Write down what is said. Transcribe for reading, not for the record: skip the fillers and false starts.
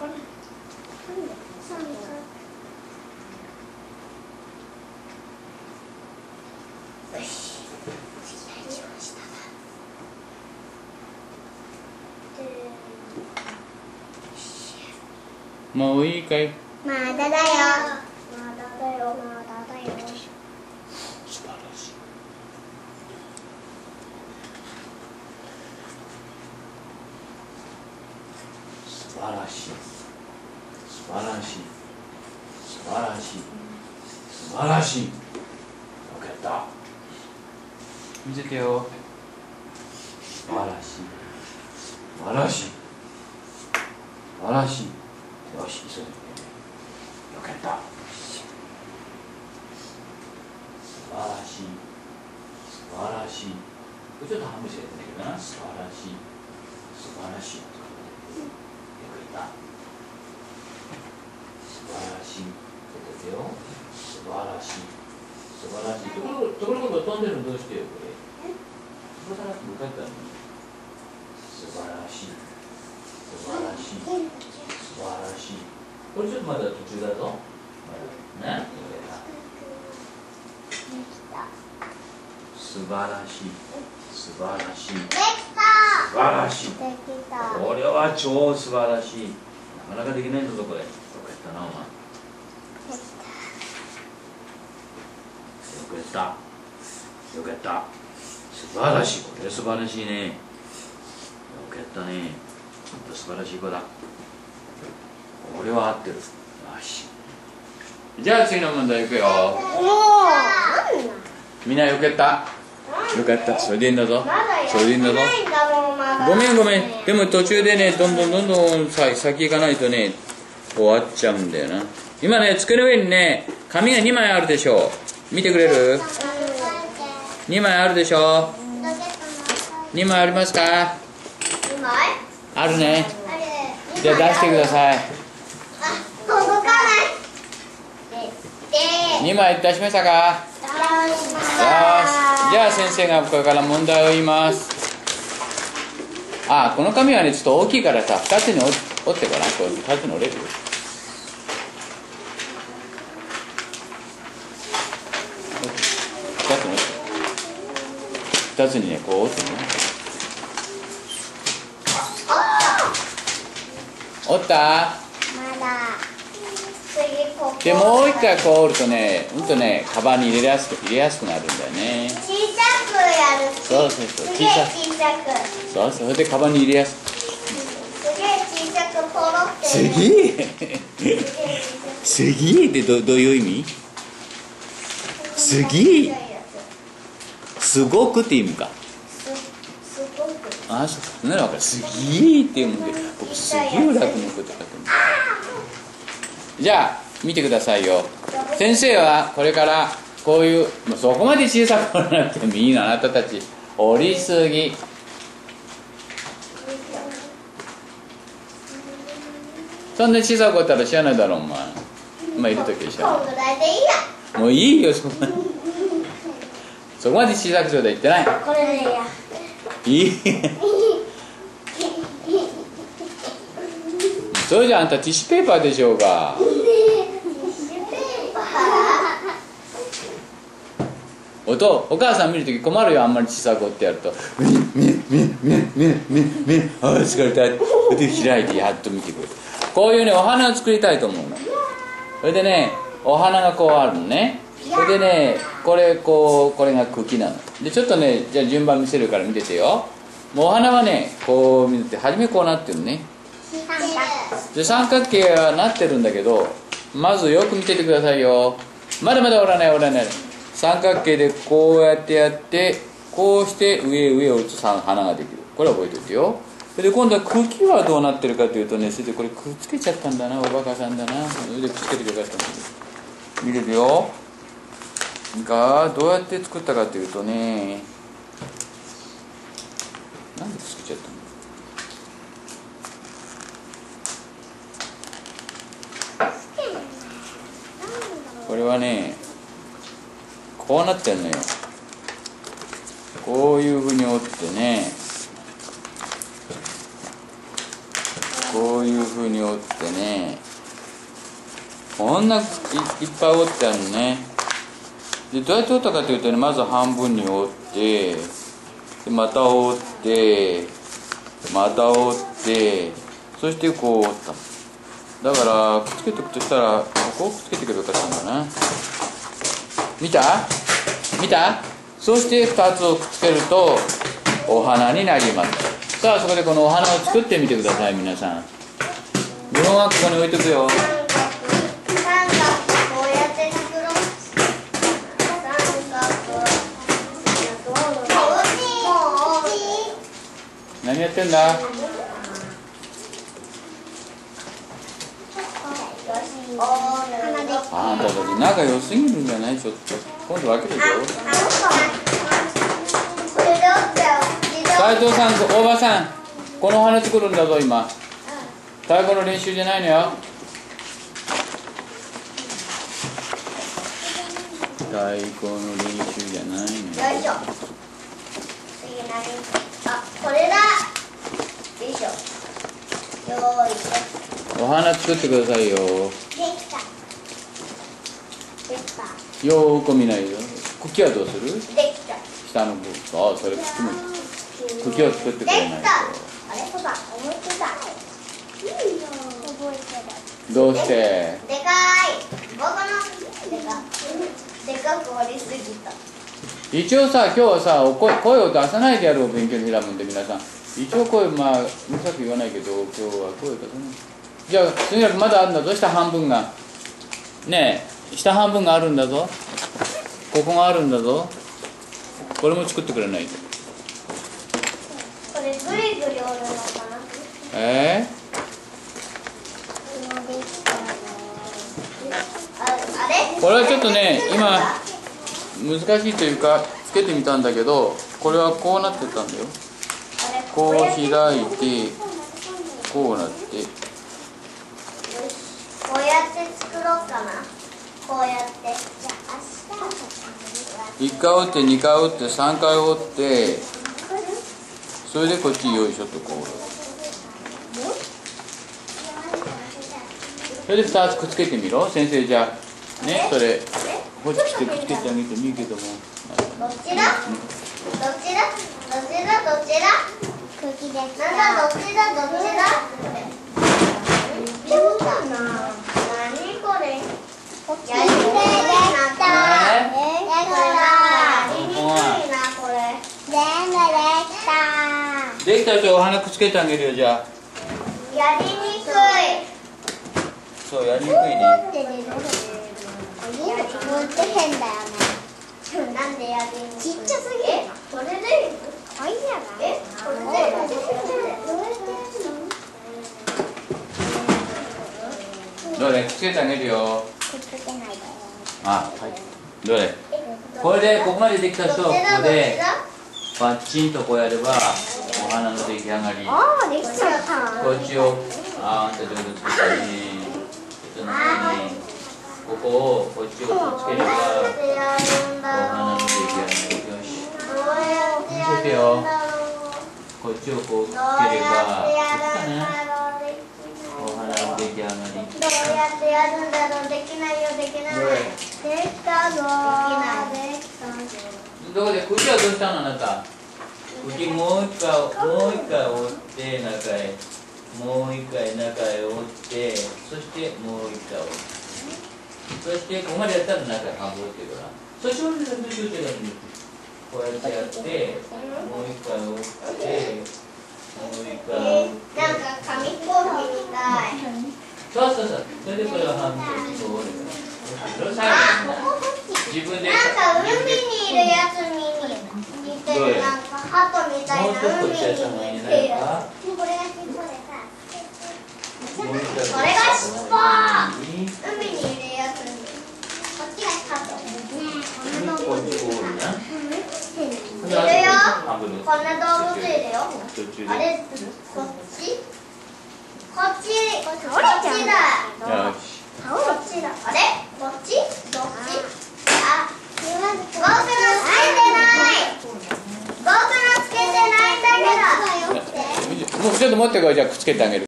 もういいかい？ まだだよ。まだだよ。まだだよ。 素晴らしい。素晴らしい。素晴らしい。素晴らしい。素晴らしい。よかった。見せてよ。素晴らしい。素晴らしい。素晴らしい。よし、急いで。よかった。素晴らしい。素晴らしい。これちょっと半分しかやってないけどな。素晴らしい。素晴らしい。よかった。素晴らしい。出ててよ。素晴らしい。素晴らしい。ところどころ飛んでるのどうしてよ、これ。それから向かったのに。素晴らしい。素晴らしい。素晴らしい。これちょっとまだ途中だぞ。まだね。素晴らしい。素晴らしい。 できた。 素晴らしい。 できた。 これは超素晴らしい。なかなかできないぞ、これ。よかったな、お前。よかった。よかった。素晴らしい。これ素晴らしいね。よかったね。素晴らしい子だ。これは合ってる。よし。じゃあ次の問題いくよ。みんなよかった。よかった。それでいいんだぞ。それでいいんだぞ。ごめんごめん。でも途中でね、どんどん先行かないとね、終わっちゃうんだよな。今ね、机の上にね、紙が2枚あるでしょ。見てくれる？ 2 枚あるでしょ。2枚ありますか？あるね。じゃあ出してください。 届かない。 2枚出しましたか？よし。じゃあ先生がこれから問題を言います。あ、この紙はね、ちょっと大きいからさ、2つに折ってごらん。これ2つに折れるよ。2つにね、こう折ってね。折った？ まだ。 でもう一回こう折るとね、カバンに入れやすくなるんだよね。 小さくやる。 そう。 小さく。 そう。それでカバンに入れやすく。 すげえ小さくポロって。 すげえってどういう意味？すげえ。すごくって意味か。 すごく。 ああ、そうか。なら分かる。すげえっていうので、僕すげえ楽のこと書いてる。じゃあ見てくださいよ。先生はこれからこういう、そこまで小さく折らなくてもいいの。あなたたち折りすぎ。そんな小さく折ったら知らないだろう、お前。まあいるときは知らない。 こんぐらいでいいや。 もういいよ、そこまで小さくしろと言ってない。 これでいいや。 いいそれじゃあんたティッシュペーパーでしょうが。お母さん見るとき困るよ。あんまり小さく折ってやるとああ疲れたで開いてやっと見てくる。こういうね、お花を作りたいと思うの。それでね、お花がこうあるのね。それでね、これが茎なので、ちょっとね、じゃあ順番見せるから見ててよ。もうお花はね、こう見て、初めこうなってるね。で三角形はなってるんだけど、まずよく見ててくださいよ。まだまだ折らない。三角形でこうやってやって、こうして上を打つ花ができる。これは覚えておいてよ。で今度は茎はどうなってるかというとね、先生これくっつけちゃったんだな、おバカさんだな。それでくっつけてくれたんだ。見れるよ。どうやって作ったかというとね、なんでくっつけちゃったの？これはね、こうなってんのよ。こういうふうに折ってね、 こういうふうに折ってね、こんないっぱい折ってあるのね。でどうやって折ったかというとね、まず半分に折って、でまた折って、また折って、そしてこう折った。だからくっつけていくとしたらここをくっつけていけばよかったんだな。見た？見た？そして2つをくっつけるとお花になります。さあそこでこのお花を作ってみてください。皆さん自分はここに置いとくよ。 三角こうやって作ろう。 何やってんだ？あんたたち仲良すぎるんじゃない？ちょっと今度分けるよ。斉藤さん、大場さん、このお花作るんだぞ今。太鼓の練習じゃないのよ。太鼓の練習じゃないのよ。 よいしょ。次何？あ、これだ。よいしょ。よーいしょ。 お花作ってくださいよ。 できた。できた。 よーく見ないよ。茎はどうする？ できた。 下の部分。あ、それ茎も。茎を作ってくれないと。 あれ、そうだ。思いついた。いいよ。覚えてる。 どうして？ でかい。僕のでかく割りすぎた。 一応さ、今日はさ、声を出さないでやるお勉強に選ぶんで皆さん。一応声、まあうるさく言わないけど、今日は声出さない。じゃあ、とにかくまだあるんだぞ、下半分が。ねえ、下半分があるんだぞ。ここがあるんだぞ。これも作ってくれないと。 これぐりぐり折るのかな？ あれこれはちょっとね、今難しいというかつけてみたんだけど、これはこうなってたんだよ。こう開いてこうなって、 こうやって作ろうかな。こうやって。 1回折って2回折って3回折って、それでこっちよいしょとこう。それで2つくっつけてみろ。先生じゃあね、それホチキスでくっつけてあげてもいいけども。 どっちだ？どっちだ？どっちだ？どっちだ？なんだどっちだ？どっちだ？そうかな。何これ？やりにくいな。これ。 できたらお花くっつけてあげるよ。じゃあやりにくい。 そう、やりにくいね。 なんでやりにくい？ちっちゃすぎる。それでいい？これでどれくっつけてあげるよ。あ、はい。どれ？これでここまでできた人はここでバッチンとこうやればお花の出来上がり。 ああ、できちゃった。 こっちをあんた上手に作ったね。ここをこっちをくっつければお花の出来上がり。よし。見せてよ。こっちをこうくっつければお花の出来上がり。 どうやってやるんだろう。できないよ、できない。できたぞ。 どこで茎はどうしたのあなた？茎もう一回折って中へ、もう一回中へ折って、そしてもう一回折って、そしてここまでやったら中へ半分折ってごらん。そしてこうやってやって、もう一回折って、もう一回折って。 なんか紙飛行機みたい。 そう。それでこれを半分こう折るから。自分でなんか海にいるやつに似てる。なんかハトみたいな海に似てる。これが尻尾。海にいるやつに。こっちがハト。いるよ。こんな動物いるよ。あれ、こっちだ。こっちだ。あれ？こっち？どっち？あ、僕のつけてない。僕のつけてないんだけど。 もうちょっと持ってこい。じゃあくっつけてあげる。